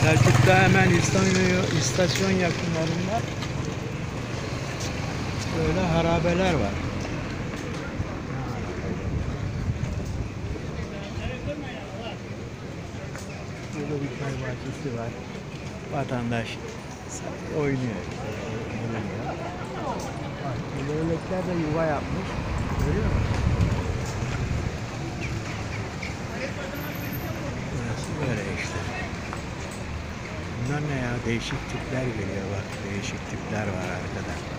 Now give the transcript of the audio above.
Selçuk'ta hemen istasyon yakınlarında böyle harabeler var. Burada bir çay bahçesi var. Vatandaş oynuyor. Bak, bu leylekler de yuva yapmış. Görüyor musun? Burası böyle işte. Bunlar ne ya? Değişik tipler geliyor bak. Değişik tipler var arkada.